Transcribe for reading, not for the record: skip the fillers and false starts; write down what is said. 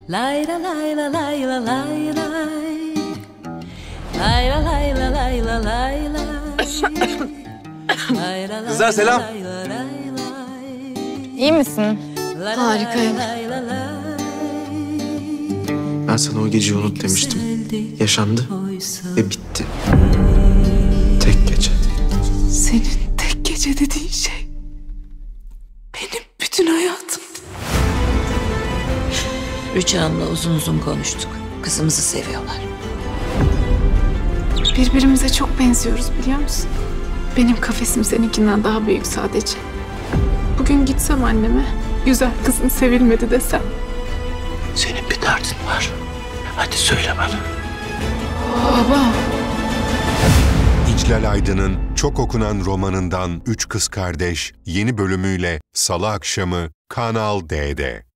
Lay la lay la lay la lay lay. Lay la lay la lay la lay lay. Kızlar selam. İyi misin? Harikayım. Ben sana o geceyi unut demiştim. Yaşandı ve bitti. Tek gece. Senin tek gece dediğin şey benim bütün hayatım. Rüçhan'la uzun uzun konuştuk. Kızımızı seviyorlar. Birbirimize çok benziyoruz biliyor musun? Benim kafesim seninkinden daha büyük sadece. Bugün gitsem anneme, güzel kızın sevilmedi desem. Senin bir derdin var. Hadi söyle bana. Baba. İclal Aydın'ın çok okunan romanından Üç Kız Kardeş yeni bölümüyle Salı akşamı Kanal D'de.